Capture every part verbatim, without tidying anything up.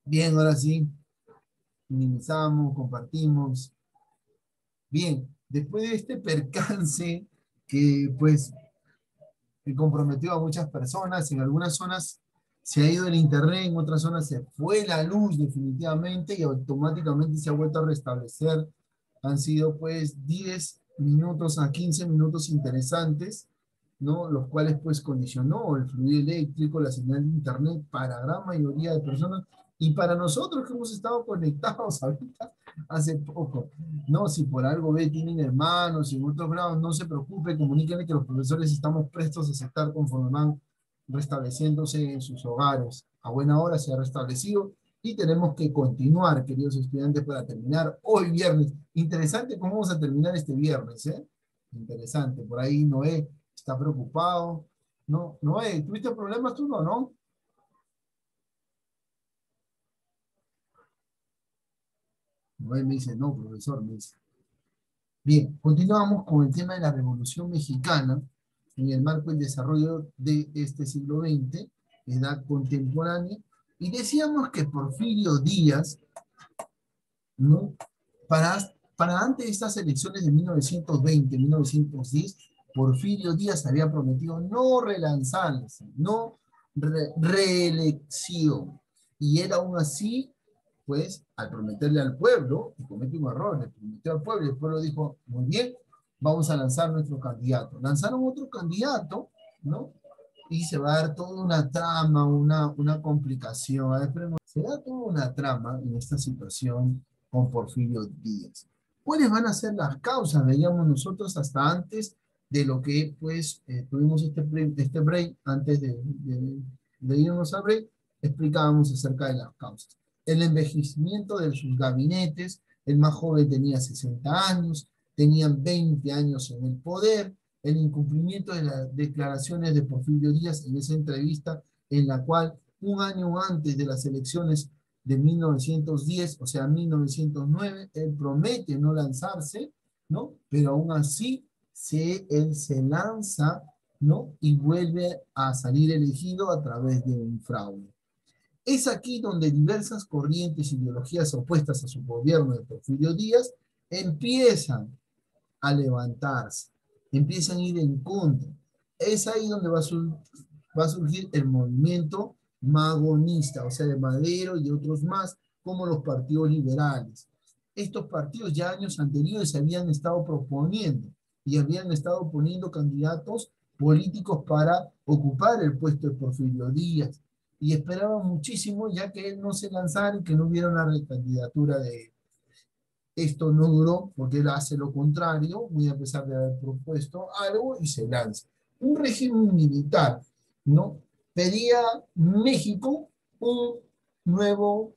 Bien, ahora sí, minimizamos, compartimos. Bien, después de este percance que pues que comprometió a muchas personas, en algunas zonas se ha ido el internet, en otras zonas se fue la luz definitivamente y automáticamente se ha vuelto a restablecer. Han sido pues diez minutos a quince minutos interesantes, ¿no? Los cuales pues condicionó el fluido eléctrico, la señal de internet para la gran mayoría de personas y para nosotros que hemos estado conectados ahorita hace poco. No, si por algo ve, tienen hermanos y en otros grados, no se preocupe, comuníquenle que los profesores estamos prestos a aceptar conforme van restableciéndose en sus hogares. A buena hora se ha restablecido y tenemos que continuar, queridos estudiantes, para terminar hoy viernes. Interesante cómo vamos a terminar este viernes, ¿eh? Interesante. Por ahí Noé está preocupado. No, Noé, ¿tuviste problemas tú no, no? Noé me dice, no, profesor, me dice. Bien, continuamos con el tema de la Revolución Mexicana en el marco del desarrollo de este siglo veinte, edad contemporánea, y decíamos que Porfirio Díaz, ¿no? Para, para antes de estas elecciones de mil novecientos veinte, mil novecientos diez, Porfirio Díaz había prometido no relanzarse, no re reelección, y él aún así pues al prometerle al pueblo, y comete un error, le prometió al pueblo, y el pueblo dijo, muy bien, vamos a lanzar nuestro candidato. Lanzaron otro candidato, ¿no? Y se va a dar toda una trama, una, una complicación. A ver, se da toda una trama en esta situación con Porfirio Díaz. ¿Cuáles van a ser las causas? Veíamos nosotros hasta antes de lo que, pues, eh, tuvimos este, este break, antes de, de, de irnos a break, explicábamos acerca de las causas. El envejecimiento de sus gabinetes, el más joven tenía sesenta años, tenían veinte años en el poder, el incumplimiento de las declaraciones de Porfirio Díaz en esa entrevista en la cual un año antes de las elecciones de mil novecientos diez, o sea, mil novecientos nueve, él promete no lanzarse, ¿no? Pero aún así se, él se lanza, ¿no? Y vuelve a salir elegido a través de un fraude. Es aquí donde diversas corrientes e ideologías opuestas a su gobierno de Porfirio Díaz empiezan a levantarse, empiezan a ir en contra. Es ahí donde va a, sur va a surgir el movimiento magonista, o sea, de Madero y otros más, como los partidos liberales. Estos partidos ya años anteriores se habían estado proponiendo y habían estado poniendo candidatos políticos para ocupar el puesto de Porfirio Díaz y esperaban muchísimo ya que él no se lanzara y que no hubiera una recandidatura de él. Esto no duró porque él hace lo contrario, muy a pesar de haber propuesto algo y se lanza. Un régimen militar, ¿no? Pedía México un nuevo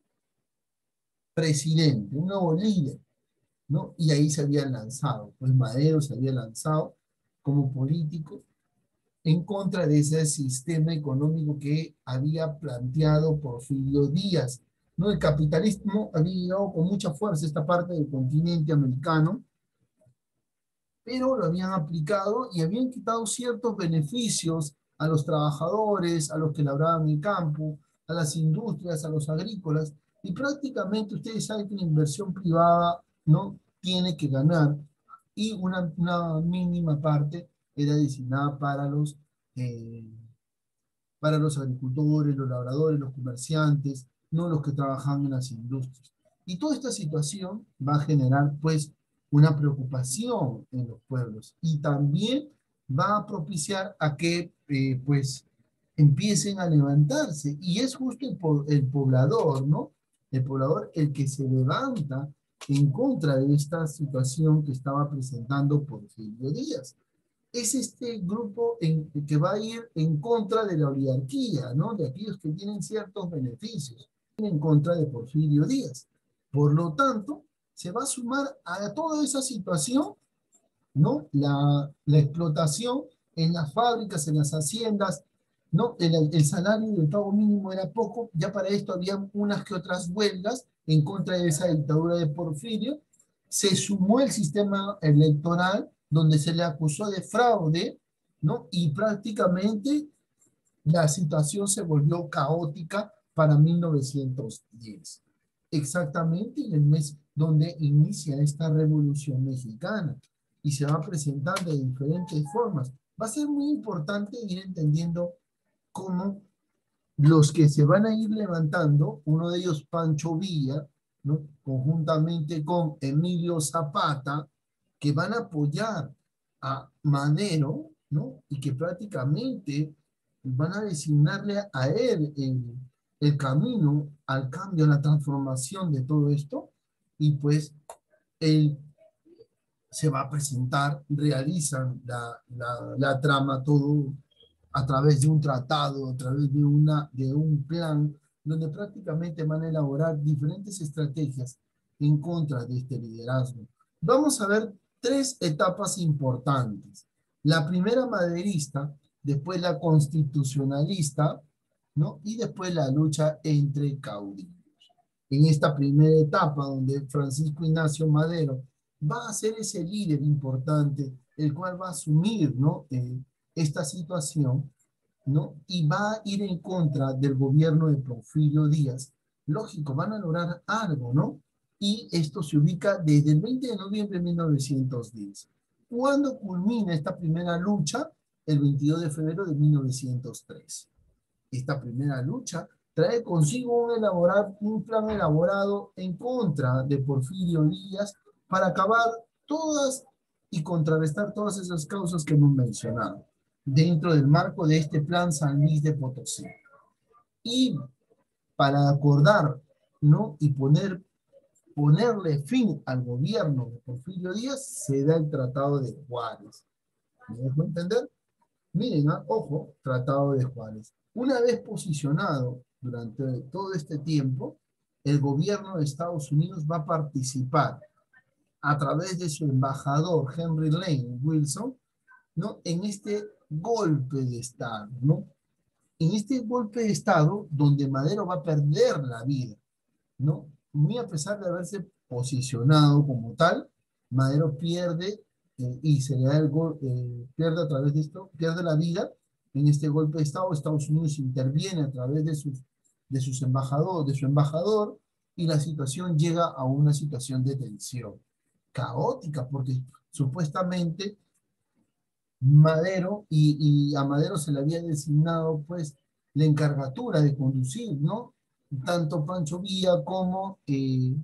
presidente, un nuevo líder, ¿no? Y ahí se había lanzado, pues Madero se había lanzado como político en contra de ese sistema económico que había planteado Porfirio Díaz, ¿no? El capitalismo había llegado con mucha fuerza a esta parte del continente americano, pero lo habían aplicado y habían quitado ciertos beneficios a los trabajadores, a los que labraban el campo, a las industrias, a los agrícolas, y prácticamente ustedes saben que la inversión privada no tiene que ganar, y una, una mínima parte era destinada para los, eh, para los agricultores, los labradores, los comerciantes, no los que trabajan en las industrias. Y toda esta situación va a generar, pues, una preocupación en los pueblos y también va a propiciar a que, eh, pues, empiecen a levantarse. Y es justo el, po el poblador, ¿no? El poblador el que se levanta en contra de esta situación que estaba presentando Porfirio Díaz. Es este grupo en, que va a ir en contra de la oligarquía, ¿no? De aquellos que tienen ciertos beneficios, en contra de Porfirio Díaz. Por lo tanto, se va a sumar a toda esa situación, ¿no? La, la explotación en las fábricas, en las haciendas, ¿no? El, el salario del pago mínimo era poco, ya para esto había unas que otras huelgas en contra de esa dictadura de Porfirio. Se sumó el sistema electoral donde se le acusó de fraude, ¿no? Y prácticamente la situación se volvió caótica para mil novecientos diez, exactamente en el mes donde inicia esta revolución mexicana, y se va a presentar de diferentes formas. Va a ser muy importante ir entendiendo cómo los que se van a ir levantando, uno de ellos Pancho Villa, ¿no?, conjuntamente con Emilio Zapata, que van a apoyar a Madero, ¿no?, y que prácticamente van a designarle a él el, el camino al cambio, a la transformación de todo esto, y pues él se va a presentar, realizan la, la, la trama, todo a través de un tratado, a través de, una, de un plan, donde prácticamente van a elaborar diferentes estrategias en contra de este liderazgo. Vamos a ver tres etapas importantes. La primera maderista, después la constitucionalista, ¿no?, y después la lucha entre caudillos. En esta primera etapa, donde Francisco Ignacio Madero va a ser ese líder importante, el cual va a asumir, ¿no?, eh, esta situación, ¿no?, y va a ir en contra del gobierno de Porfirio Díaz. Lógico, van a lograr algo, ¿no? Y esto se ubica desde el veinte de noviembre de mil novecientos diez. ¿Cuándo culmina esta primera lucha? El veintidós de febrero de mil novecientos tres. Esta primera lucha trae consigo un, elaborar, un plan elaborado en contra de Porfirio Díaz para acabar todas y contrarrestar todas esas causas que hemos mencionado dentro del marco de este plan San Luis de Potosí. Y para acordar, ¿no?, y poner, ponerle fin al gobierno de Porfirio Díaz, se da el Tratado de Juárez. ¿Me dejo entender? Miren, ¿eh? Ojo, Tratado de Juárez. Una vez posicionado durante todo este tiempo, el gobierno de Estados Unidos va a participar a través de su embajador Henry Lane Wilson, ¿no?, en este golpe de Estado, ¿no? En este golpe de Estado donde Madero va a perder la vida, ¿no? Muy a pesar de haberse posicionado como tal, Madero pierde eh, y se le da el gol, eh, pierde a través de esto, pierde la vida en este golpe de Estado. Estados Unidos interviene a través de sus, de sus embajadores, de su embajador, y la situación llega a una situación de tensión caótica, porque supuestamente Madero, y, y a Madero se le había designado pues la encargatura de conducir, ¿no?, tanto Pancho Villa como, eh,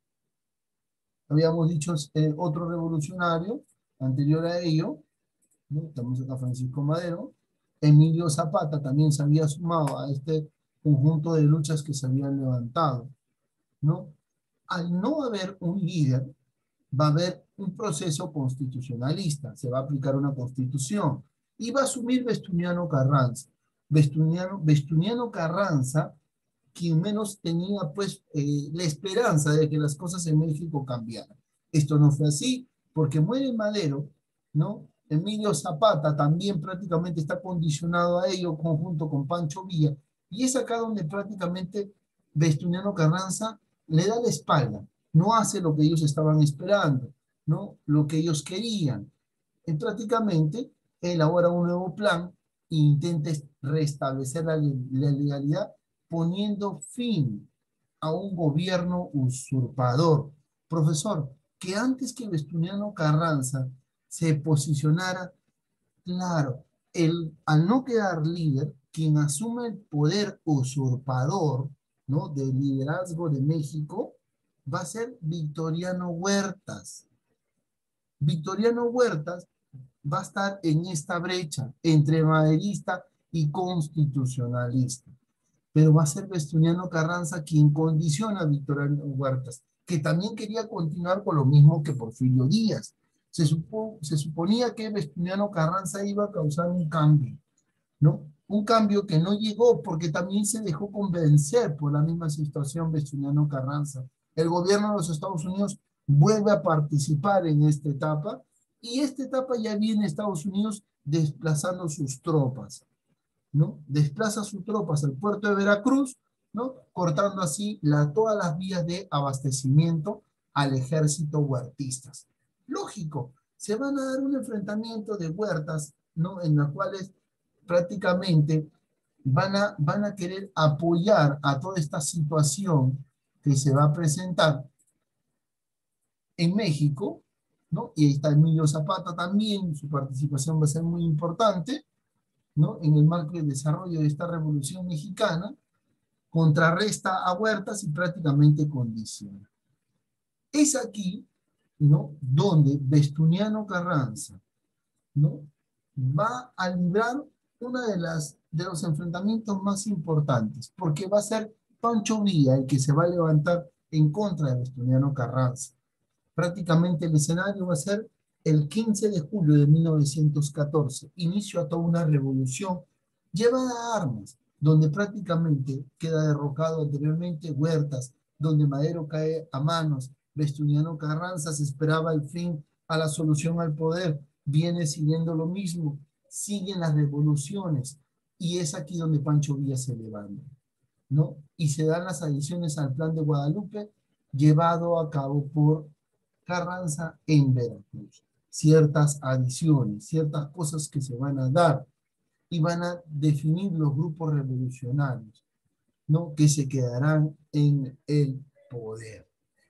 habíamos dicho, eh, otro revolucionario anterior a ello, ¿no?, estamos acá Francisco Madero. Emilio Zapata también se había sumado a este conjunto de luchas que se habían levantado, ¿no? Al no haber un líder, va a haber un proceso constitucionalista, se va a aplicar una constitución, y va a asumir Vestustiano Carranza. Vestustiano, Vestustiano Carranza, quien menos tenía pues eh, la esperanza de que las cosas en México cambiaran. Esto no fue así, porque muere Madero, ¿no? Emilio Zapata también prácticamente está condicionado a ello, conjunto con Pancho Villa, y es acá donde prácticamente Vestustiano Carranza le da la espalda, no hace lo que ellos estaban esperando, ¿no?, lo que ellos querían. Y prácticamente elabora un nuevo plan e intenta restablecer la, la legalidad, poniendo fin a un gobierno usurpador. Profesor, que antes que Vestustiano Carranza se posicionara, claro, el, al no quedar líder, quien asume el poder usurpador, ¿no?, del liderazgo de México, va a ser Victoriano Huertas. Victoriano Huertas va a estar en esta brecha entre maderista y constitucionalista, pero va a ser Vestustiano Carranza quien condiciona a Victoriano Huertas, que también quería continuar con lo mismo que Porfirio Díaz. Se, supo, se suponía que Vestustiano Carranza iba a causar un cambio, ¿no? Un cambio que no llegó porque también se dejó convencer por la misma situación Vestustiano Carranza. El gobierno de los Estados Unidos vuelve a participar en esta etapa, y esta etapa ya viene Estados Unidos desplazando sus tropas, ¿no? Desplaza sus tropas al puerto de Veracruz, ¿no?, cortando así la, todas las vías de abastecimiento al ejército huertistas. Lógico, se van a dar un enfrentamiento de Huertas, ¿no?, en las cuales prácticamente van a, van a querer apoyar a toda esta situación que se va a presentar en México, ¿no? Y ahí está Emilio Zapata también, su participación va a ser muy importante, ¿no? En el marco del desarrollo de esta revolución mexicana, contrarresta a Huertas y prácticamente condiciona. Es aquí, ¿no? Donde Vestustiano Carranza, ¿no? Va a librar uno de, las, de los enfrentamientos más importantes, porque va a ser Pancho Villa el que se va a levantar en contra de Vestustiano Carranza. Prácticamente el escenario va a ser el quince de julio de mil novecientos catorce, inicio a toda una revolución llevada a armas, donde prácticamente queda derrocado anteriormente Huertas, donde Madero cae a manos, Vestustiano Carranza se esperaba el fin a la solución al poder, viene siguiendo lo mismo, siguen las revoluciones, y es aquí donde Pancho Villa se levanta, ¿no? Y se dan las adiciones al Plan de Guadalupe, llevado a cabo por Carranza en Veracruz. Ciertas adiciones, ciertas cosas que se van a dar y van a definir los grupos revolucionarios, ¿no? Que se quedarán en el poder.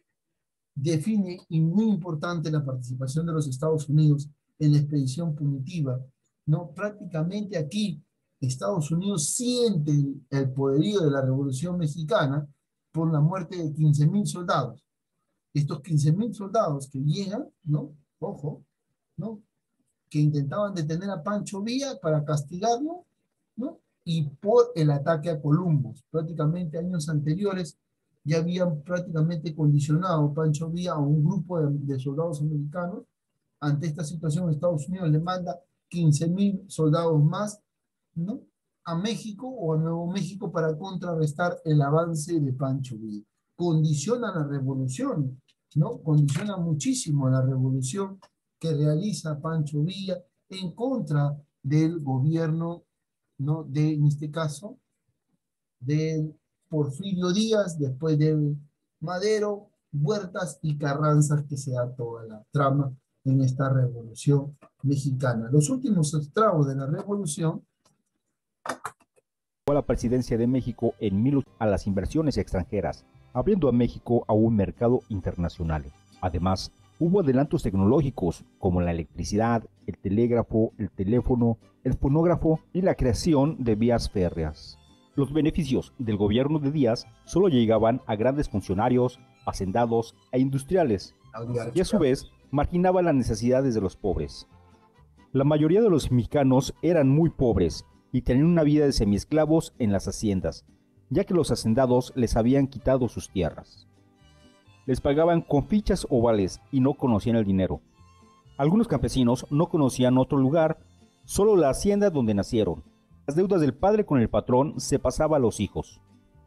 Define, y muy importante, la participación de los Estados Unidos en la expedición punitiva, ¿no? Prácticamente aquí Estados Unidos siente el, el poderío de la Revolución Mexicana por la muerte de quince mil soldados. Estos quince mil soldados que llegan, ¿no? Ojo, ¿no? Que intentaban detener a Pancho Villa para castigarlo, ¿no? Y por el ataque a Columbus. Prácticamente años anteriores ya habían prácticamente condicionado a Pancho Villa a un grupo de, de soldados americanos. Ante esta situación, Estados Unidos le manda quince mil soldados más, ¿no? A México o a Nuevo México para contrarrestar el avance de Pancho Villa. Condiciona la revolución, ¿no? Condiciona muchísimo la revolución que realiza Pancho Villa en contra del gobierno, ¿no? De, en este caso, de Porfirio Díaz, después de Madero, Huertas y Carranza, que se da toda la trama en esta revolución mexicana. Los últimos estragos de la revolución. A la presidencia de México en mil a las inversiones extranjeras, abriendo a México a un mercado internacional. Además, hubo adelantos tecnológicos como la electricidad, el telégrafo, el teléfono, el fonógrafo y la creación de vías férreas. Los beneficios del gobierno de Díaz solo llegaban a grandes funcionarios, hacendados e industriales, y a su vez marginaba las necesidades de los pobres. La mayoría de los mexicanos eran muy pobres y tenían una vida de semiesclavos en las haciendas, ya que los hacendados les habían quitado sus tierras. Les pagaban con fichas o vales y no conocían el dinero. Algunos campesinos no conocían otro lugar, solo la hacienda donde nacieron. Las deudas del padre con el patrón se pasaba a los hijos.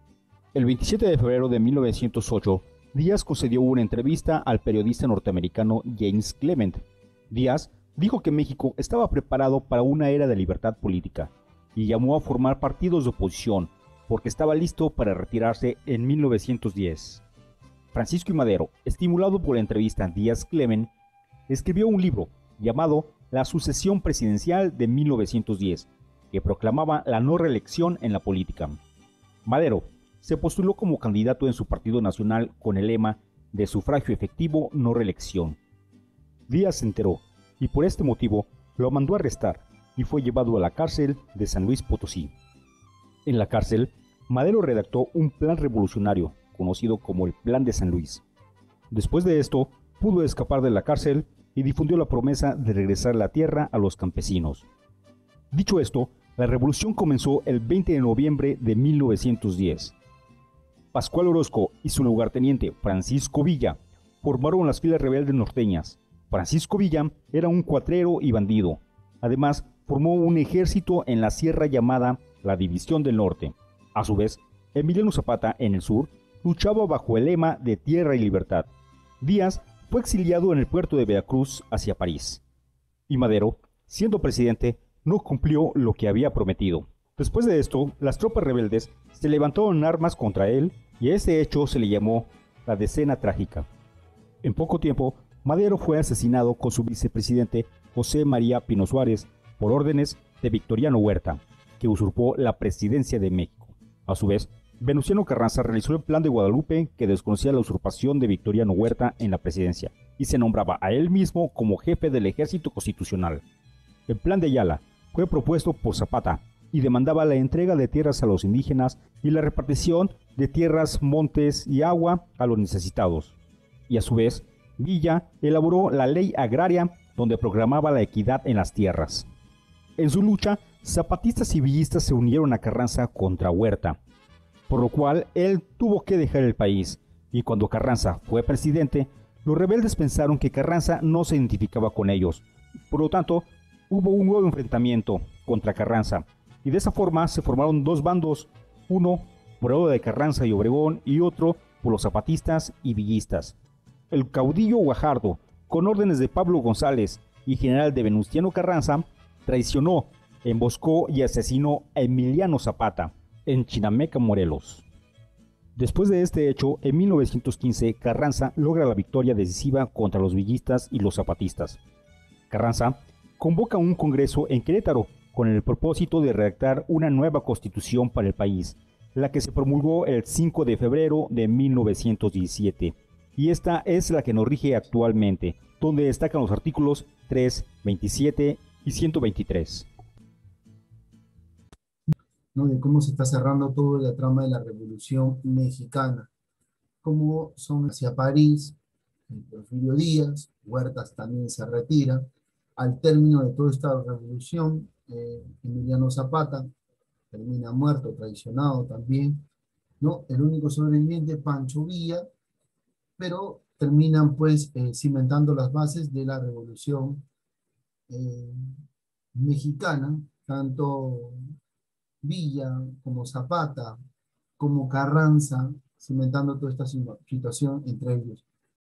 El veintisiete de febrero de mil novecientos ocho, Díaz concedió una entrevista al periodista norteamericano James Clement. Díaz dijo que México estaba preparado para una era de libertad política y llamó a formar partidos de oposición porque estaba listo para retirarse en mil novecientos diez. Francisco I. Madero, estimulado por la entrevista Díaz-Clement, escribió un libro llamado La sucesión presidencial de mil novecientos diez, que proclamaba la no reelección en la política. Madero se postuló como candidato en su partido nacional con el lema de sufragio efectivo, no reelección. Díaz se enteró y por este motivo lo mandó a arrestar y fue llevado a la cárcel de San Luis Potosí. En la cárcel, Madero redactó un plan revolucionario conocido como el Plan de San Luis. Después de esto, pudo escapar de la cárcel y difundió la promesa de regresar la tierra a los campesinos. Dicho esto, la revolución comenzó el veinte de noviembre de mil novecientos diez. Pascual Orozco y su lugarteniente Francisco Villa formaron las filas rebeldes norteñas. Francisco Villa era un cuatrero y bandido. Además, formó un ejército en la sierra llamada la División del Norte. A su vez, Emiliano Zapata, en el sur, luchaba bajo el lema de tierra y libertad. Díaz fue exiliado en el puerto de Veracruz hacia París. Y Madero, siendo presidente, no cumplió lo que había prometido. Después de esto, las tropas rebeldes se levantaron en armas contra él y a este hecho se le llamó la Decena Trágica. En poco tiempo, Madero fue asesinado con su vicepresidente José María Pino Suárez por órdenes de Victoriano Huerta, que usurpó la presidencia de México. A su vez, Venustiano Carranza realizó el Plan de Guadalupe, que desconocía la usurpación de Victoriano Huerta en la presidencia y se nombraba a él mismo como jefe del ejército constitucional. El Plan de Ayala fue propuesto por Zapata y demandaba la entrega de tierras a los indígenas y la repartición de tierras, montes y agua a los necesitados. Y a su vez, Villa elaboró la Ley Agraria, donde proclamaba la equidad en las tierras. En su lucha, zapatistas y villistas se unieron a Carranza contra Huerta, por lo cual él tuvo que dejar el país, y cuando Carranza fue presidente, los rebeldes pensaron que Carranza no se identificaba con ellos. Por lo tanto, hubo un nuevo enfrentamiento contra Carranza, y de esa forma se formaron dos bandos, uno por el lado de Carranza y Obregón y otro por los zapatistas y villistas. El caudillo Guajardo, con órdenes de Pablo González y general de Venustiano Carranza, traicionó, emboscó y asesinó a Emiliano Zapata en Chinameca, Morelos. Después de este hecho, en mil novecientos quince, Carranza logra la victoria decisiva contra los villistas y los zapatistas. Carranza convoca un congreso en Querétaro con el propósito de redactar una nueva constitución para el país, la que se promulgó el cinco de febrero de mil novecientos diecisiete. Y esta es la que nos rige actualmente, donde destacan los artículos tres, veintisiete y ciento veintitrés. ¿No? De cómo se está cerrando toda la trama de la Revolución Mexicana, cómo son hacia París, Porfirio Díaz, Huertas también se retira. Al término de toda esta revolución, eh, Emiliano Zapata termina muerto, traicionado también, ¿no? El único sobreviviente, Pancho Villa, pero terminan pues eh, cimentando las bases de la Revolución eh, Mexicana, tanto Villa como Zapata, como Carranza, cimentando toda esta situación entre ellos.